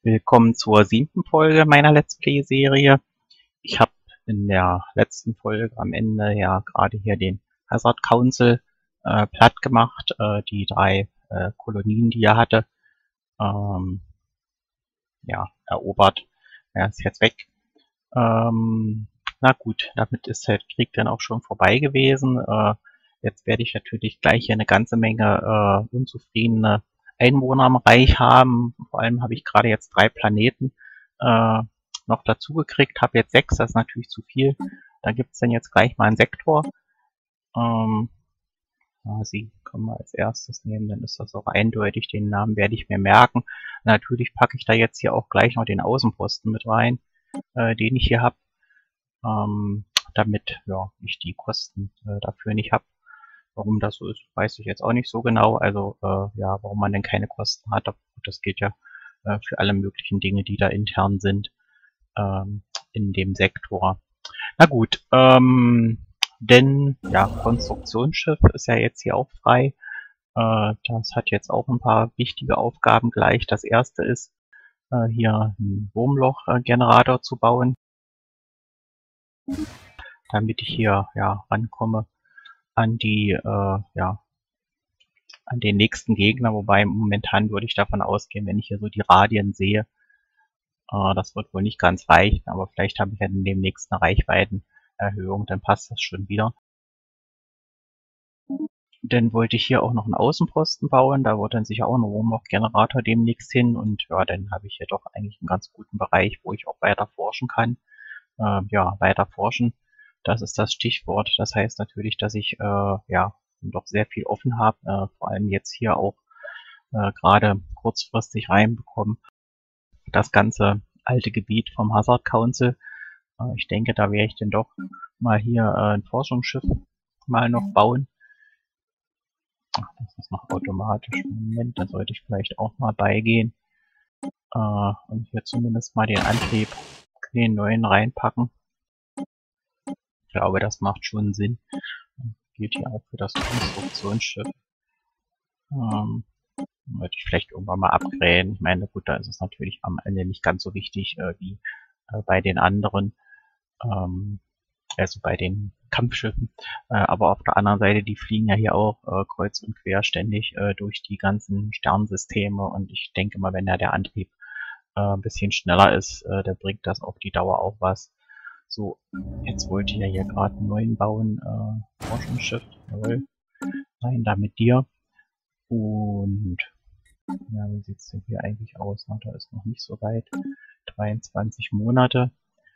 Willkommen zur 7. Folge meiner Let's Play-Serie. Ich habe in der letzten Folge am Ende ja gerade hier den Hazard Council platt gemacht, die 3 Kolonien, die er hatte, ja, erobert. Er ist jetzt weg. Na gut, damit ist der Krieg dann auch schon vorbei gewesen. Jetzt werde ich natürlich gleich hier eine ganze Menge unzufriedene Einwohner am Reich haben. Vor allem habe ich gerade jetzt 3 Planeten noch dazu gekriegt, habe jetzt 6, das ist natürlich zu viel. Da gibt es dann jetzt gleich mal einen Sektor. Sie können wir als erstes nehmen, dann ist das auch eindeutig. Den Namen werde ich mir merken. Natürlich packe ich da jetzt hier auch gleich noch den Außenposten mit rein, den ich hier habe, damit ja, ich die Kosten dafür nicht habe. Warum das so ist, weiß ich jetzt auch nicht so genau. Also ja, warum man denn keine Kosten hat, das geht ja für alle möglichen Dinge, die da intern sind in dem Sektor. Na gut, denn ja, Konstruktionsschiff ist ja jetzt hier auch frei. Das hat jetzt auch ein paar wichtige Aufgaben gleich. Das erste ist, hier einen Wurmloch-Generator zu bauen, damit ich hier ja rankomme an die ja, an den nächsten Gegner, wobei momentan würde ich davon ausgehen, wenn ich hier so die Radien sehe, das wird wohl nicht ganz reichen, aber vielleicht habe ich ja in dem nächsten Reichweitenerhöhung, dann passt das schon wieder. Dann wollte ich hier auch noch einen Außenposten bauen, da wird dann sicher auch ein Wurmloch-Generator demnächst hin und ja, dann habe ich hier doch eigentlich einen ganz guten Bereich, wo ich auch weiter forschen kann. Ja, weiter forschen, das ist das Stichwort. Das heißt natürlich, dass ich ja doch sehr viel offen habe, vor allem jetzt hier auch gerade kurzfristig reinbekommen. Das ganze alte Gebiet vom Hazard Council. Ich denke, da werde ich dann doch mal hier ein Forschungsschiff mal noch bauen. Ach, das ist noch automatisch. Moment, da sollte ich vielleicht auch mal beigehen. Und hier zumindest mal den Antrieb, den neuen reinpacken. Ich glaube, das macht schon Sinn. Gilt hier auch für das Konstruktionsschiff. Wollte ich vielleicht irgendwann mal upgraden. Ich meine, gut, da ist es natürlich am Ende nicht ganz so wichtig wie bei den anderen, also bei den Kampfschiffen. Aber auf der anderen Seite, die fliegen ja hier auch kreuz und quer ständig durch die ganzen Sternsysteme. Und ich denke mal, wenn da der Antrieb ein bisschen schneller ist, dann bringt das auf die Dauer auch was. So, jetzt wollte ich ja hier gerade einen neuen bauen, Forschungsschiff. Jawohl. Rein da mit dir. Und ja, wie sieht's denn hier eigentlich aus? Na, da ist noch nicht so weit. 23 Monate.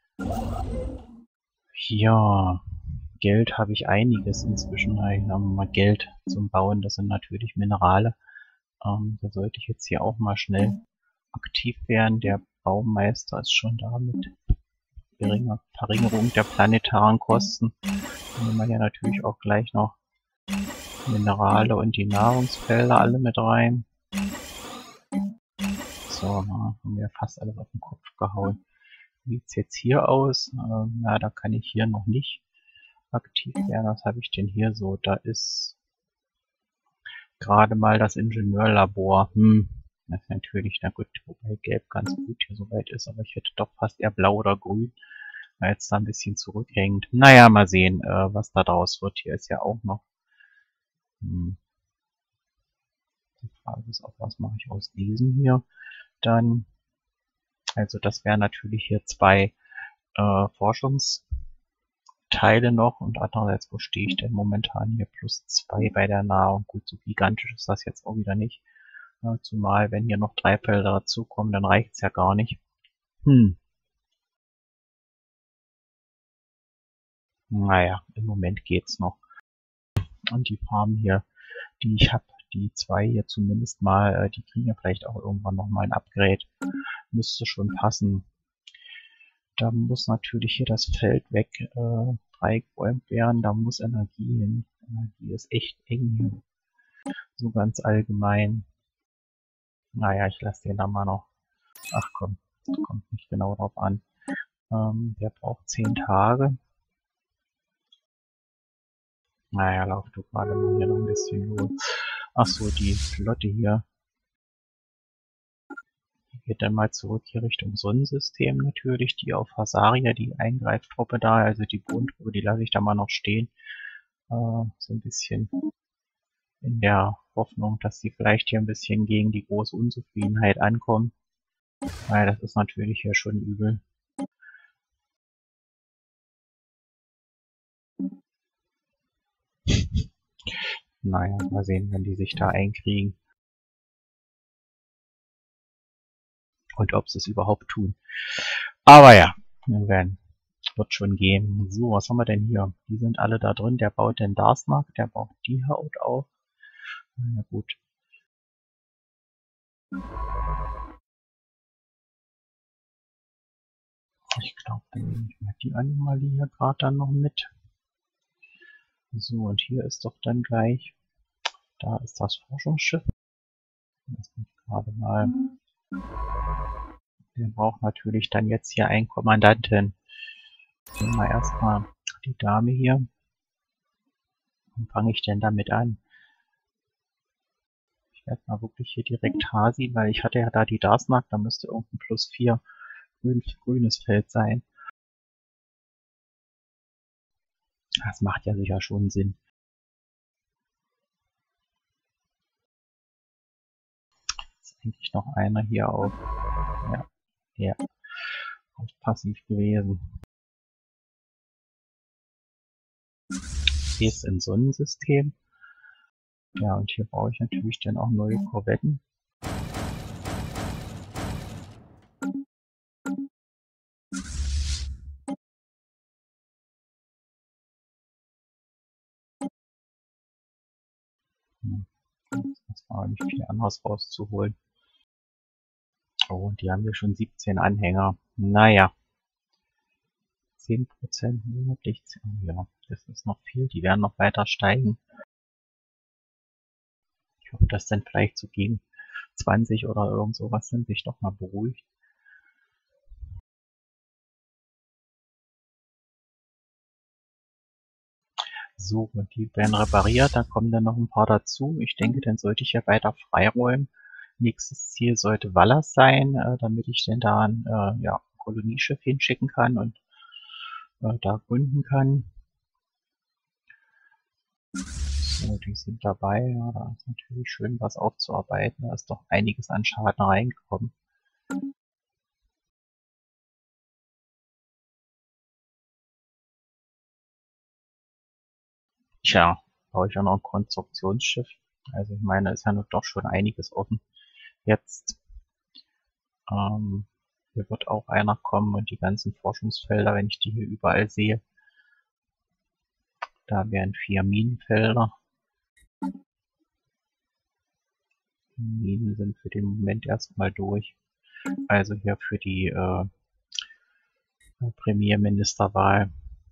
Ja, Geld habe ich einiges inzwischen. Haben wir mal Geld zum Bauen. Das sind natürlich Minerale. Da sollte ich jetzt hier auch mal schnell aktiv werden. Der Baumeister ist schon da mit geringer Verringerung der planetaren Kosten. Dann nehmen wir ja natürlich auch gleich noch Minerale und die Nahrungsfelder alle mit rein. So, haben wir fast alles auf den Kopf gehauen. Wie sieht's jetzt hier aus? Ja, da kann ich hier noch nicht aktiv werden. Was habe ich denn hier so? Da ist gerade mal das Ingenieurlabor. Das ist natürlich, na gut, wobei Gelb ganz gut hier soweit ist, aber ich hätte doch fast eher Blau oder Grün, weil es da ein bisschen zurückhängt. Naja, mal sehen, was da draus wird. Hier ist ja auch noch. Die Frage ist auch, was mache ich aus diesem hier dann? Also das wären natürlich hier 2 Forschungsteile noch und andererseits, wo stehe ich denn momentan hier? +2 bei der Nahrung. Gut, so gigantisch ist das jetzt auch wieder nicht. Zumal, wenn hier noch 3 Felder dazukommen, dann reicht es ja gar nicht. Naja, im Moment geht's noch. Und die Farmen hier, die ich habe, die 2 hier zumindest mal, die kriegen ja vielleicht auch irgendwann nochmal ein Upgrade. Müsste schon passen. Da muss natürlich hier das Feld weg freigeräumt werden. Da muss Energie hin. Energie ist echt eng hier. So ganz allgemein. Naja, ich lasse den da mal noch. Ach komm, kommt nicht genau drauf an. Der braucht 10 Tage. Naja, lauf du gerade mal hier noch ein bisschen los. Ach so, die Flotte hier. Die Geht dann mal zurück hier Richtung Sonnensystem natürlich. Die auf Hasaria, die Eingreiftruppe da, also die Bodentruppe, die lasse ich da mal noch stehen. So ein bisschen in der Hoffnung, dass sie vielleicht hier ein bisschen gegen die große Unzufriedenheit ankommen. Weil das ist natürlich hier schon übel. Naja, mal sehen, wenn die sich da einkriegen. Und ob sie es überhaupt tun. Aber ja, wird schon gehen. So, was haben wir denn hier? Die sind alle da drin. Der baut den Darsnak, der baut die Haut auf. Na gut. Ich glaube, dann nehme ich mal die Anomalie hier gerade dann noch mit. So, und hier ist doch dann gleich, da ist das Forschungsschiff. Lass mich gerade mal. Wir brauchen natürlich dann jetzt hier einen Kommandanten. Nehmen wir erstmal die Dame hier. Wann fange ich denn damit an? Ich werde mal wirklich hier direkt Hasi, weil ich hatte ja da die Darsnak, da müsste irgendein +4 grünes Feld sein. Das macht ja sicher schon Sinn. Ist eigentlich noch einer hier auf, ja, auf passiv gewesen. Hier ist ein Sonnensystem. Ja, und hier brauche ich natürlich dann auch neue Korvetten. Das war nicht viel anderes rauszuholen. Oh, die haben hier schon 17 Anhänger. Naja. 10% monatlich. Ja, das ist noch viel. Die werden noch weiter steigen. Ich hoffe, dass dann vielleicht so gegen 20 oder irgend sowas sind, sich doch mal beruhigt. So, und die werden repariert, da kommen dann noch ein paar dazu. Ich denke, dann sollte ich ja weiter freiräumen. Nächstes Ziel sollte Wallas sein, damit ich denn da ein Kolonieschiff hinschicken kann und da gründen kann. So, die sind dabei. Ja, da ist natürlich schön was aufzuarbeiten. Da ist doch einiges an Schaden reingekommen. Tja, baue ich ja noch ein Konstruktionsschiff. Also ich meine, ist ja noch doch schon einiges offen. Jetzt hier wird auch einer kommen und die ganzen Forschungsfelder, wenn ich die hier überall sehe, da wären 4 Minenfelder. Die Minen sind für den Moment erstmal durch. Also hier für die Premierministerwahl.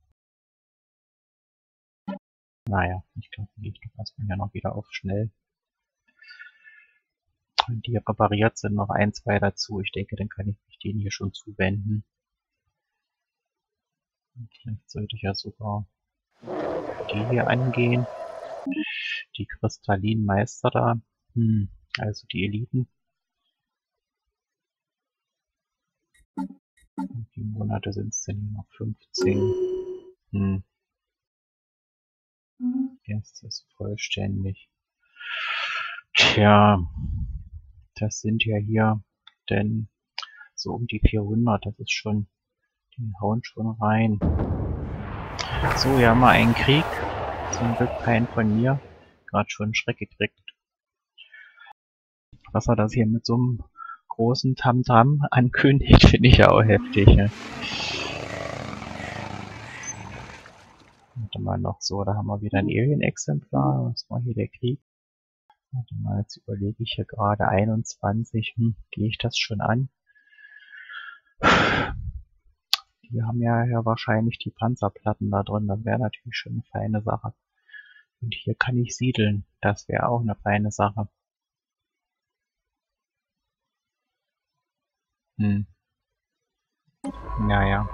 Naja, ich glaube, die gehe ich doch erstmal hier noch wieder auf schnell. Und die repariert sind noch 1, 2 dazu. Ich denke, dann kann ich mich denen hier schon zuwenden. Und vielleicht sollte ich ja sogar die hier angehen. Die kristallinen Meister da. Also die Eliten. Wie viele Monate sind es denn hier noch? 15. Erstes vollständig. Tja, das sind ja hier denn so um die 400. Das ist schon, die hauen schon rein. So, wir haben mal einen Krieg. Zum Glück keinen von mir. Gerade schon einen Schreck gekriegt. Was er das hier mit so einem großen Tamtam ankündigt, finde ich ja auch heftig. Ne? Warte mal noch so, da haben wir wieder ein Alien-Exemplar. Was war hier der Krieg? Warte mal, jetzt überlege ich hier gerade 21. Gehe ich das schon an? Die haben ja wahrscheinlich die Panzerplatten da drin. Das wäre natürlich schon eine feine Sache. Und hier kann ich siedeln. Das wäre auch eine feine Sache. Naja.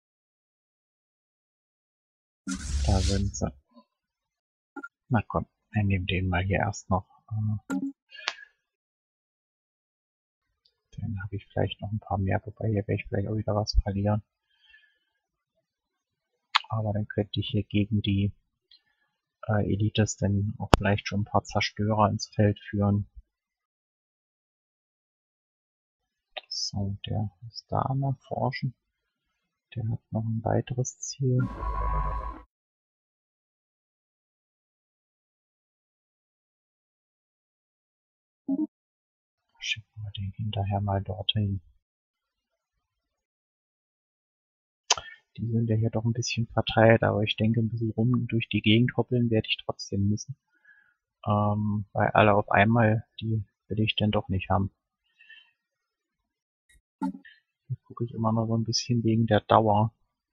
Da sind sie. Na komm, wir nehmen den mal hier erst noch. Dann habe ich vielleicht noch ein paar mehr, wobei hier werde ich vielleicht auch wieder was verlieren. Aber dann könnte ich hier gegen die Elites dann auch vielleicht schon ein paar Zerstörer ins Feld führen. So, der ist da am Erforschen. Der hat noch ein weiteres Ziel. Schicken wir den hinterher mal dorthin. Die sind ja hier doch ein bisschen verteilt, aber ich denke, ein bisschen rum durch die Gegend hoppeln werde ich trotzdem müssen. Weil alle auf einmal, die will ich denn doch nicht haben. Hier gucke ich immer noch so ein bisschen wegen der Dauer.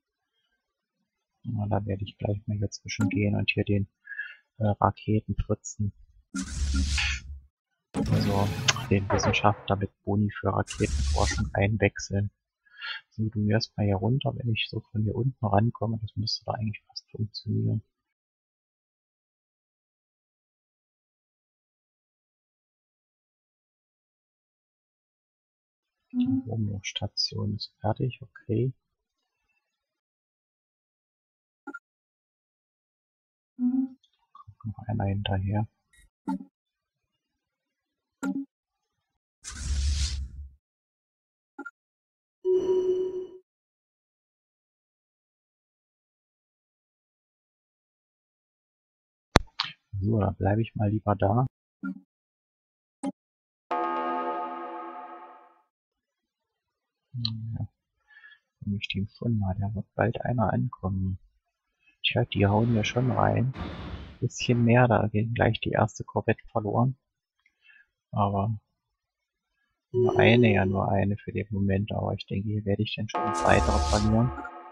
Na, da werde ich gleich mal hier zwischen gehen und hier den Raketenfritzen, also den Wissenschaftler mit Boni für Raketenforschung einwechseln. So, du erstmal hier runter, wenn ich so von hier unten rankomme, das müsste da eigentlich fast funktionieren. Die Wurmlochstation ist fertig, okay. Kommt noch einer hinterher. So, dann bleibe ich mal lieber da. Ja, wenn ich den gefunden habe, da wird bald einer ankommen. Tja, die hauen ja schon rein. Bisschen mehr, da ging gleich die erste Korvette verloren. Aber nur eine für den Moment. Aber ich denke, hier werde ich dann schon das weitere verlieren.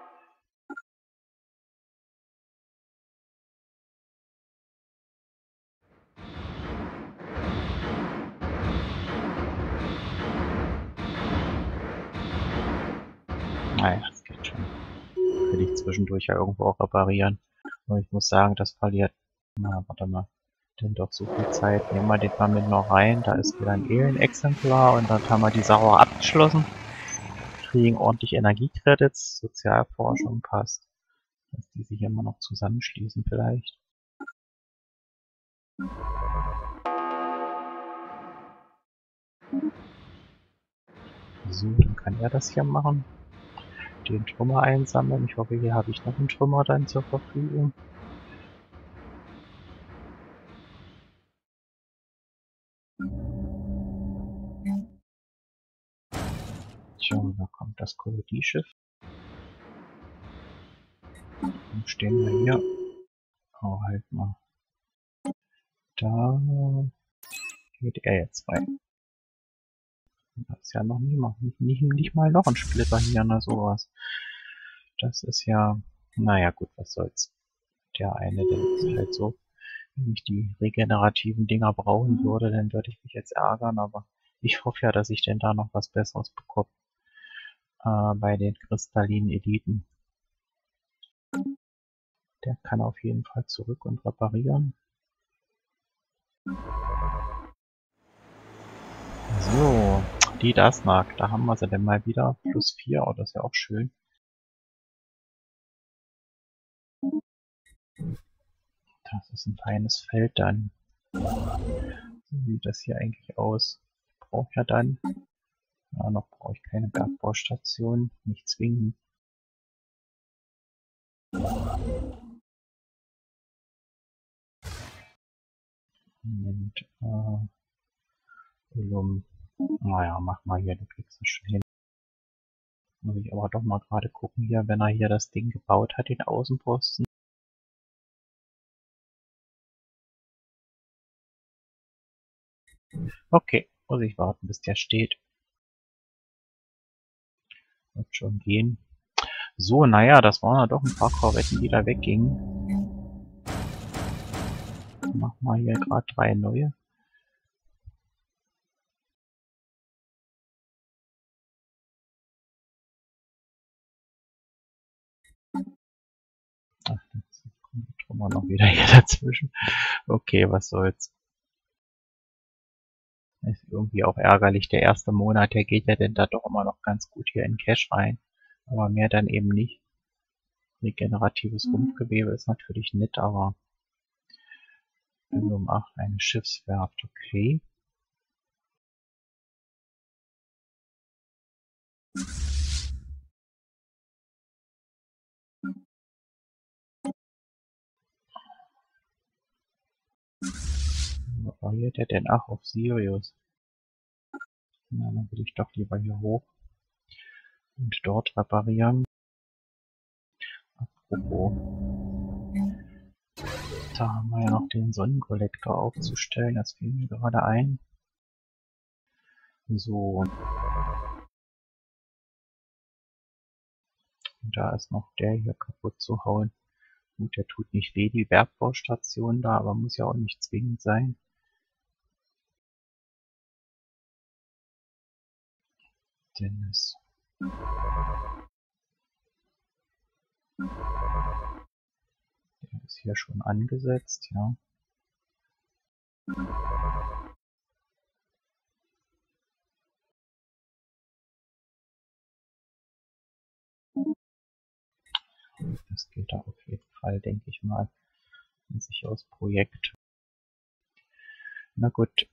Naja, das geht schon. Will ich zwischendurch ja irgendwo auch reparieren. Aber ich muss sagen, das verliert. Na, warte mal. Denn doch so viel Zeit. Nehmen wir den mal mit noch rein. Da ist wieder ein Elenexemplar und dann haben wir die Sache abgeschlossen. Kriegen ordentlich Energiecredits. Sozialforschung passt. Dass die sich immer noch zusammenschließen vielleicht. So, dann kann er das hier machen. Den Trümmer einsammeln. Ich hoffe, hier habe ich noch einen Trümmer dann zur Verfügung. Tja, da kommt das Kolonieschiff. Dann stehen wir hier. Oh, halt mal. Da geht er jetzt rein. Da ist ja noch nicht mal noch ein Splitter hier, ne, sowas. Das ist ja, naja, gut, was soll's. Der eine, der ist halt so. Wenn ich die regenerativen Dinger brauchen würde, dann würde ich mich jetzt ärgern, aber ich hoffe ja, dass ich denn da noch was Besseres bekomme bei den kristallinen Eliten. Der kann auf jeden Fall zurück und reparieren. So, die Dasnak, da haben wir sie denn mal wieder. +4, oh, das ist ja auch schön. Das ist ein feines Feld dann. So sieht das hier eigentlich aus. Ich brauche ja dann, ja, noch brauche ich keine Bergbaustation, nicht zwingend. Und, naja, mach mal hier, du kriegst es schon hin. Muss ich aber doch mal gerade gucken hier, wenn er hier das Ding gebaut hat, den Außenposten. Okay, muss ich warten, bis der steht. Wird schon gehen. So, naja, das waren ja doch ein paar Korvetten, die da weggingen. Mach mal hier gerade 3 neue. Ach, jetzt kommt die Trümmer noch wieder hier dazwischen. Okay, was soll's. Ist irgendwie auch ärgerlich. Der erste Monat, der geht ja dann da doch immer noch ganz gut hier in Cash rein. Aber mehr dann eben nicht. Regeneratives Rumpfgewebe ist natürlich nett, aber um 8 eine Schiffswerft, okay. Wo variiert der denn? Ach, auf Sirius. Na, dann will ich doch lieber hier hoch und dort reparieren. Apropos, da haben wir ja noch den Sonnenkollektor aufzustellen. Das fiel mir gerade ein. So. Und da ist noch der hier kaputt zu hauen. Gut, der tut nicht weh, die Bergbaustation da, aber muss ja auch nicht zwingend sein. Dennis. Der ist hier schon angesetzt, ja. Das geht da auf jeden Fall, denke ich mal. Ein sicheres Projekt. Na gut.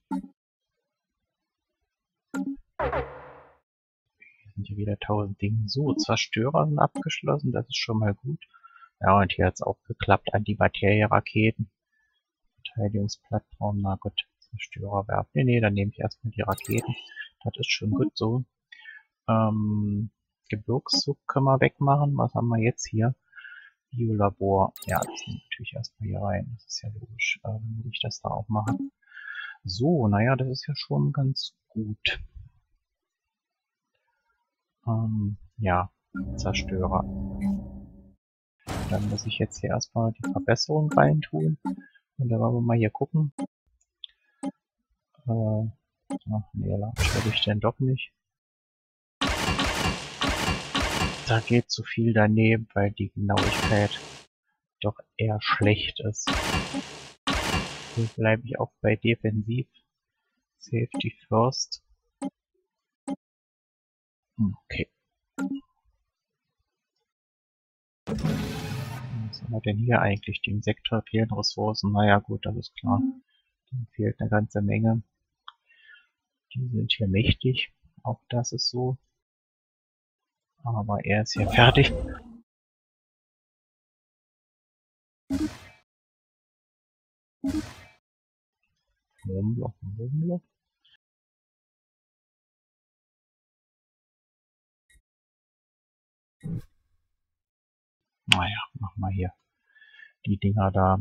Hier sind ja wieder 1000 Dinge. So, Zerstörer sind abgeschlossen, das ist schon mal gut. Ja, und hier hat es auch geklappt. Antimaterie-Raketen. Verteidigungsplattform, na gut. Zerstörer werfen. Nee, dann nehme ich erstmal die Raketen. Das ist schon gut so. Gebirgszug können wir wegmachen. Was haben wir jetzt hier? Biolabor. Ja, das nehme ich natürlich erstmal hier rein. Das ist ja logisch. Dann will ich das da auch machen. So, naja, das ist ja schon ganz gut. Ja, Zerstörer. Dann muss ich jetzt hier erstmal die Verbesserung reintun. Und dann wollen wir mal hier gucken. Ach nee, will ich denn doch nicht. Da geht zu viel daneben, weil die Genauigkeit doch eher schlecht ist. Hier bleibe ich auch bei Defensiv. Safety first. Okay. Was haben wir denn hier eigentlich? Dem Sektor fehlen Ressourcen. Naja gut, das ist klar. Dem fehlt eine ganze Menge. Die sind hier mächtig. Auch das ist so. Aber er ist hier fertig. Wurmloch, Wurmloch. Naja, machen wir hier die Dinger da.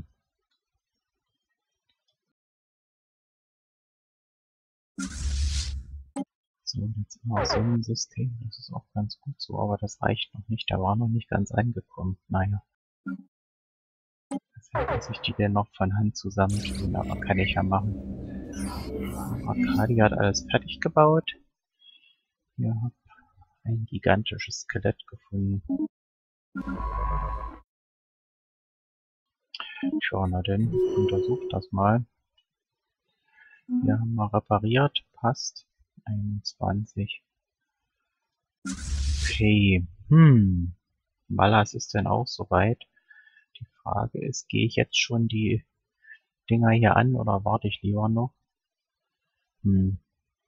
So, jetzt haben wir auch Sonnensystem. Das ist auch ganz gut so, aber das reicht noch nicht. Der war noch nicht ganz angekommen. Naja. Deshalb muss ich die denn noch von Hand zusammentun, aber kann ich ja machen. Arkadi hat alles fertig gebaut. Hier habe ein gigantisches Skelett gefunden. Tja, na denn, untersucht das mal. Hier haben wir repariert, passt. 21. Okay, Ballas ist denn auch soweit. Die Frage ist, gehe ich jetzt schon die Dinger hier an oder warte ich lieber noch? Bin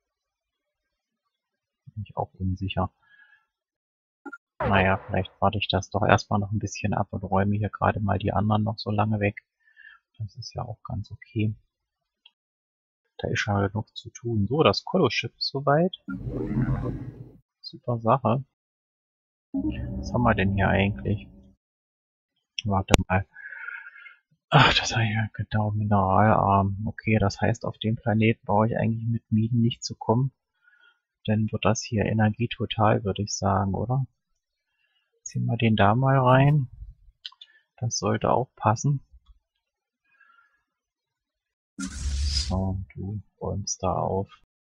ich auch unsicher. Naja, vielleicht warte ich das doch erstmal noch ein bisschen ab und räume hier gerade mal die anderen noch so lange weg. Das ist ja auch ganz okay. Da ist schon genug zu tun. So, das Kolosschiff ist soweit. Super Sache. Was haben wir denn hier eigentlich? Warte mal. Ach, das habe ich ja genau, Mineralarm. Okay, das heißt, auf dem Planeten brauche ich eigentlich mit Minen nicht zu kommen. Dann wird das hier Energie total, würde ich sagen, oder? Ziehen wir den da mal rein. Das sollte auch passen. So, du räumst da auf.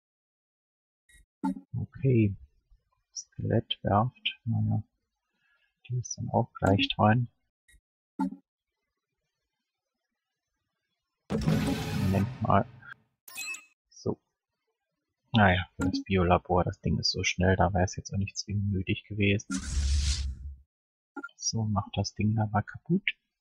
Okay. Skelettwerft. Naja. Die ist dann auch gleich dran. Moment mal. So. Naja, für das Biolabor, das Ding ist so schnell, da wäre es jetzt auch nicht zwingend nötig gewesen. So, mach das Ding da mal kaputt.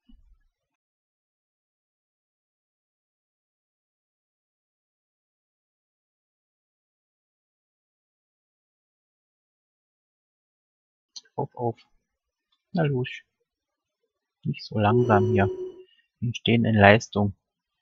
Auf. Na los. Nicht so langsam hier. Wir stehen in Leistung.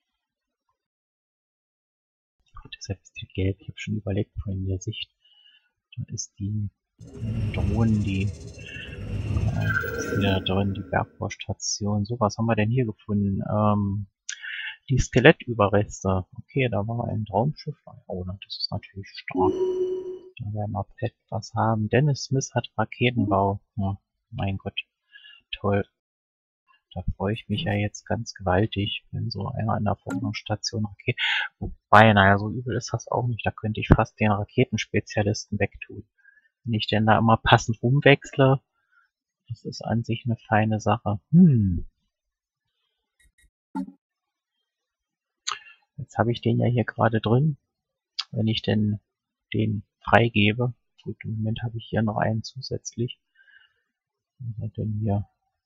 Gut, deshalb ist der gelb. Ich habe schon überlegt von der Sicht. Da ist die Drohnen, ist die da drin, die Bergbaustation. So, was haben wir denn hier gefunden? Die Skelettüberreste. Okay, da war ein Raumschiff. Oh, das ist natürlich stark. Da werden wir etwas haben. Dennis Smith hat Raketenbau. Ja, mein Gott, toll. Da freue ich mich ja jetzt ganz gewaltig, wenn so einer in der Forschungsstation Raketen. Wobei, naja, so übel ist das auch nicht. Da könnte ich fast den Raketenspezialisten wegtun. Wenn ich denn da immer passend rumwechsle, das ist an sich eine feine Sache. Jetzt habe ich den ja hier gerade drin. Wenn ich denn den freigebe. Gut, im Moment habe ich hier noch einen zusätzlich. Was hat denn hier?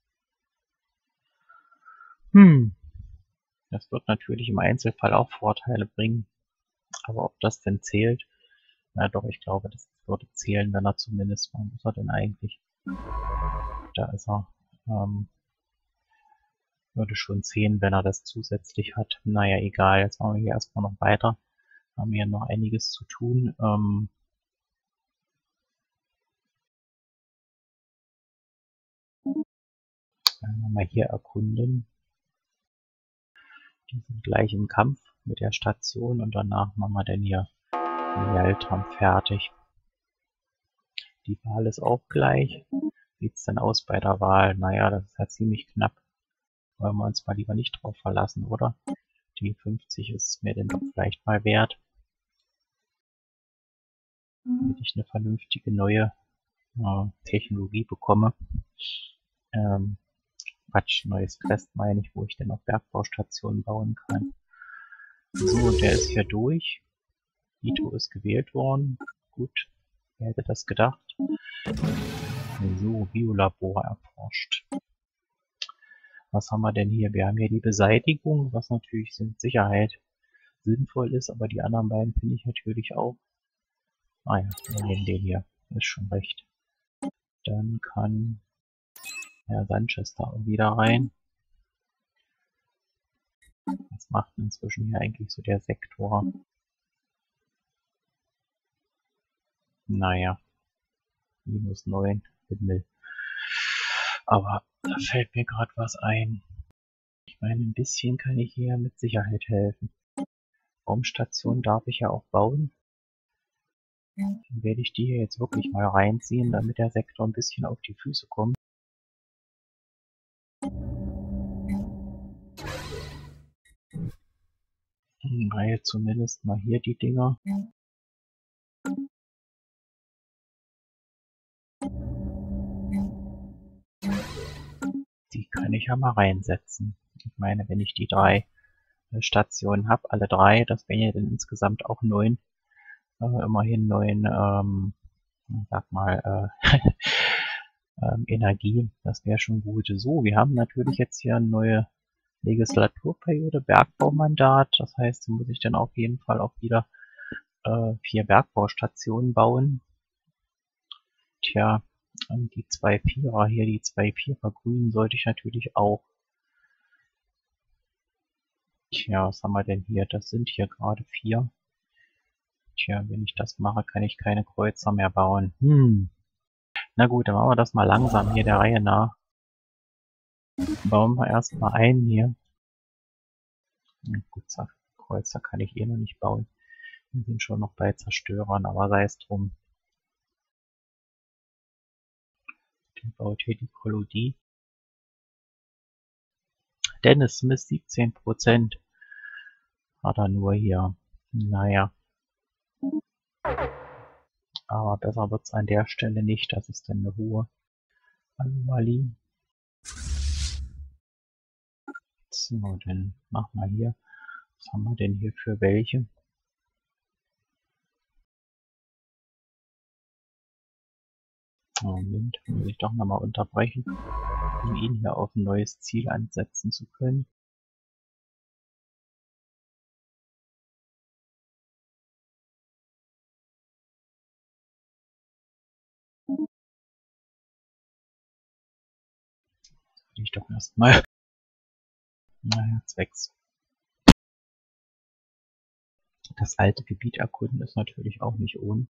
Das wird natürlich im Einzelfall auch Vorteile bringen. Aber ob das denn zählt? Na doch, ich glaube, das würde zählen, wenn er zumindest, wo ist er denn eigentlich? Da ist er. Würde schon zählen, wenn er das zusätzlich hat. Naja, egal. Jetzt machen wir hier erstmal noch weiter. Haben hier noch einiges zu tun. Werden wir mal hier erkunden. Die sind gleich im Kampf mit der Station und danach machen wir dann hier den Weltraum fertig. Die Wahl ist auch gleich. Sieht's denn aus bei der Wahl? Naja, das ist ja ziemlich knapp. Wollen wir uns mal lieber nicht drauf verlassen, oder? Die 50 ist mir denn doch vielleicht mal wert. Damit ich eine vernünftige neue Technologie bekomme. Neues Quest meine ich, wo ich dann auch Bergbaustationen bauen kann. So, der ist hier durch. Ito ist gewählt worden. Gut, wer hätte das gedacht? So, Biolabor erforscht. Was haben wir denn hier? Wir haben hier die Beseitigung, was natürlich mit Sicherheit sinnvoll ist, aber die anderen beiden finde ich natürlich auch. Ah ja, wir nehmen den hier. Ist schon recht. Dann kann Herr Sanchez da auch wieder rein. Was macht inzwischen hier eigentlich so der Sektor? Naja, -9, Himmel. Aber da fällt mir gerade was ein. Ich meine, ein bisschen kann ich hier mit Sicherheit helfen. Raumstation darf ich ja auch bauen. Dann werde ich die hier jetzt wirklich mal reinziehen, damit der Sektor ein bisschen auf die Füße kommt. Weil zumindest mal hier die Dinger. Die kann ich ja mal reinsetzen. Ich meine, wenn ich die 3 Stationen habe, alle 3, das wären ja dann insgesamt auch 9. Immerhin 9, sag mal, Energie. Das wäre schon gut. So, wir haben natürlich jetzt hier eine neue Legislaturperiode, Bergbaumandat. Das heißt, da muss ich dann auf jeden Fall auch wieder 4 Bergbaustationen bauen. Tja, die 2 Vierer hier, die 2 Vierer grün sollte ich natürlich auch. Tja, was haben wir denn hier? Das sind hier gerade 4. Tja, wenn ich das mache, kann ich keine Kreuzer mehr bauen. Na gut, dann machen wir das mal langsam hier der Reihe nach. Bauen wir erstmal einen hier. Gut, Kreuzer kann ich eh noch nicht bauen. Wir sind schon noch bei Zerstörern, aber sei es drum. Der baut hier die Kolonie. Dennis Smith 17% hat er nur hier. Naja. Aber besser wird's an der Stelle nicht. Das ist dann eine hohe Anomalie. So, dann machen wir hier. Was haben wir denn hier für welche? Moment, muss ich doch nochmal unterbrechen, um ihn hier auf ein neues Ziel ansetzen zu können. Will ich doch erstmal. Naja, zwecks. Das alte Gebiet erkunden ist natürlich auch nicht ohne.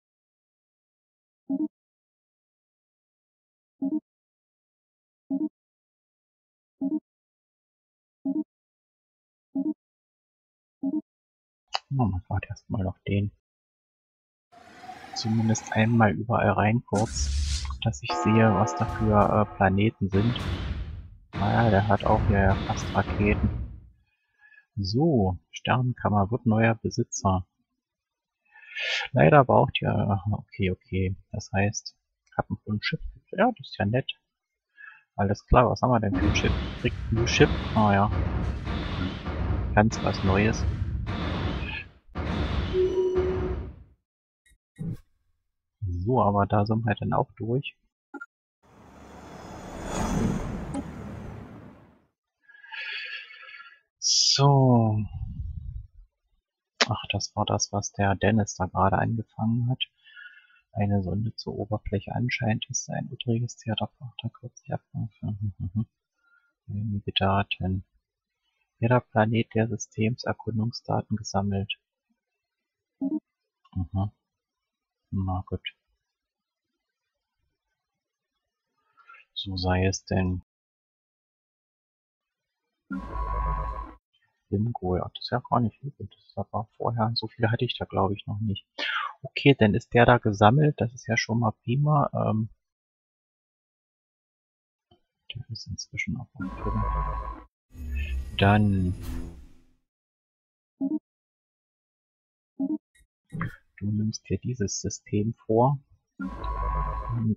Man fährt erstmal noch den. Zumindest einmal überall rein kurz, dass ich sehe, was da für Planeten sind. Naja, der hat auch hier ja fast Raketen. So, Sternenkammer wird neuer Besitzer. Leider braucht ihr... Okay. Das heißt, ich habe ein Schiff. Ja, das ist ja nett. Alles klar, was haben wir denn für ein Schiff? Kriegt ein Schiff? Ah ja, ganz was Neues. So, aber da sind wir dann auch durch. So. Ach, das war das, was der Dennis da gerade angefangen hat. Eine Sonde zur Oberfläche anscheinend ist ein unregistrierter Frachter kürzlich abgefangen. Wenige Daten. Jeder Planet der Systems Erkundungsdaten gesammelt. Aha. Na gut. So sei es denn. Bingo, ja, das ist ja gar nicht viel. Das ist aber vorher, so viele hatte ich da glaube ich noch nicht. Okay, dann ist der da gesammelt, das ist ja schon mal prima. Der ist inzwischen auch auf 5. Dann du nimmst dir dieses System vor und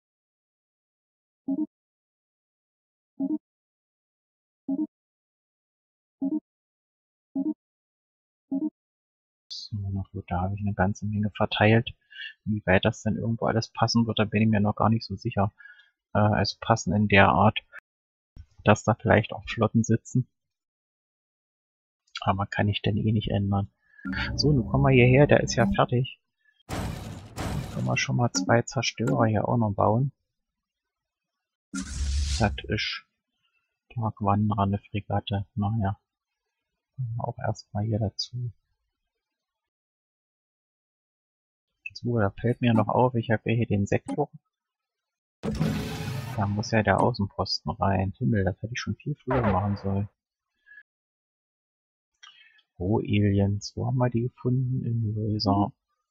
so, noch gut, da habe ich eine ganze Menge verteilt. Wie weit das denn irgendwo alles passen wird, da bin ich mir noch gar nicht so sicher. Also passen in der Art, dass da vielleicht auch Flotten sitzen. Aber kann ich denn eh nicht ändern. So, nun kommen wir hierher, der ist ja fertig. Dann können wir schon mal 2 Zerstörer hier auch noch bauen. Das ist Tagwanderer, eine Fregatte. Naja, auch erstmal hier dazu. So, da fällt mir noch auf, ich habe ja hier den Sektor. Da muss ja der Außenposten rein. Himmel, das hätte ich schon viel früher machen sollen. Roh-Aliens, wo haben wir die gefunden? In Laser.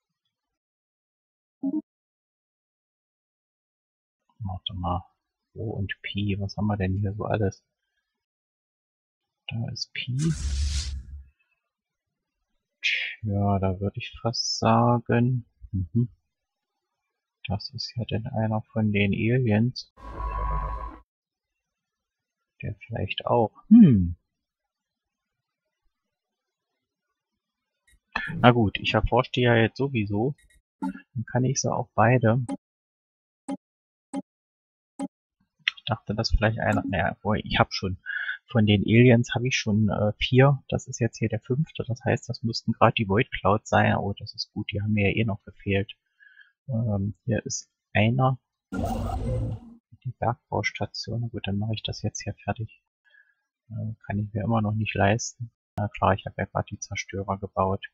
Warte mal. Roh und Pi, was haben wir denn hier so alles? Da ist Pi. Tja, da würde ich fast sagen. Das ist ja denn einer von den Aliens. Der vielleicht auch. Na gut, ich erforsche die ja jetzt sowieso. Dann kann ich sie auch beide. Ich dachte, dass vielleicht einer. Naja, ich habe schon. Von den Aliens habe ich schon 4. Das ist jetzt hier der 5. Das heißt, das müssten gerade die Void Cloud sein. Oh, das ist gut. Die haben mir ja eh noch gefehlt. Hier ist einer. Die Bergbaustation. Na gut, dann mache ich das jetzt hier fertig. Kann ich mir immer noch nicht leisten. Na klar, ich habe ja gerade die Zerstörer gebaut.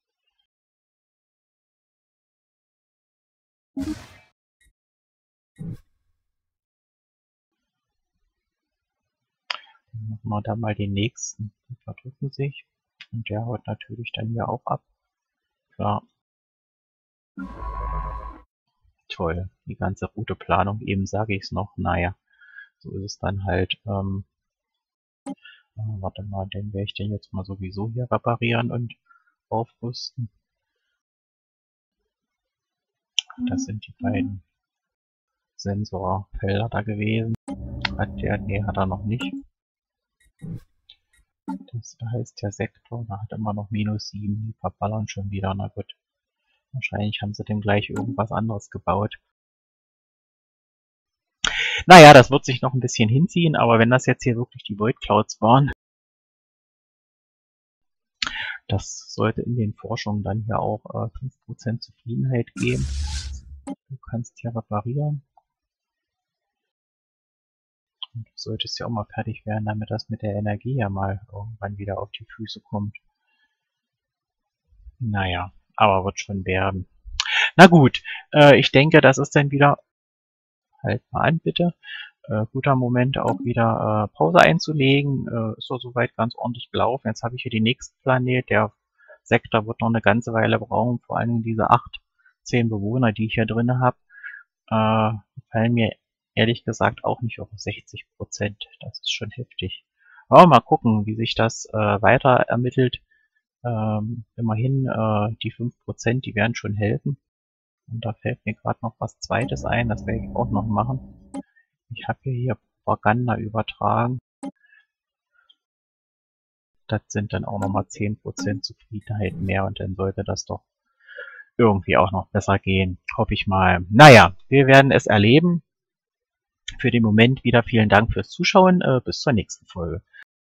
Dann machen wir da mal den nächsten. Die verdrücken sich. Und der haut natürlich dann hier auch ab. Klar. Toll. Die ganze Routeplanung, eben sage ich es noch. Naja, so ist es dann halt. Warte mal, den werde ich den jetzt mal sowieso hier reparieren und aufrüsten. Das sind die beiden Sensorfelder da gewesen. Hat der? Nee, hat er noch nicht. Das heißt, der Sektor, da hat immer noch -7. Die verballern schon wieder. Na gut. Wahrscheinlich haben sie dem gleich irgendwas anderes gebaut. Naja, das wird sich noch ein bisschen hinziehen, aber wenn das jetzt hier wirklich die Void Clouds waren, das sollte in den Forschungen dann hier auch 5% Zufriedenheit geben. Du kannst hier reparieren. Und du solltest ja auch mal fertig werden, damit das mit der Energie ja mal irgendwann wieder auf die Füße kommt. Naja, aber wird schon werden. Na gut, ich denke, das ist dann wieder, halt mal an bitte, guter Moment auch wieder Pause einzulegen. Ist doch soweit ganz ordentlich gelaufen. Jetzt habe ich hier den nächsten Planet. Der Sektor wird noch eine ganze Weile brauchen. Vor allem diese 8, 10 Bewohner, die ich hier drin habe, fallen mir ehrlich gesagt auch nicht auf 60%. Das ist schon heftig. Aber mal gucken, wie sich das weiter ermittelt. Immerhin die 5%, die werden schon helfen. Und da fällt mir gerade noch was Zweites ein, das werde ich auch noch machen. Ich habe hier Propaganda übertragen. Das sind dann auch nochmal 10% Zufriedenheit mehr und dann sollte das doch irgendwie auch noch besser gehen. Hoffe ich mal. Naja, wir werden es erleben. Für den Moment wieder vielen Dank fürs Zuschauen. Bis zur nächsten Folge.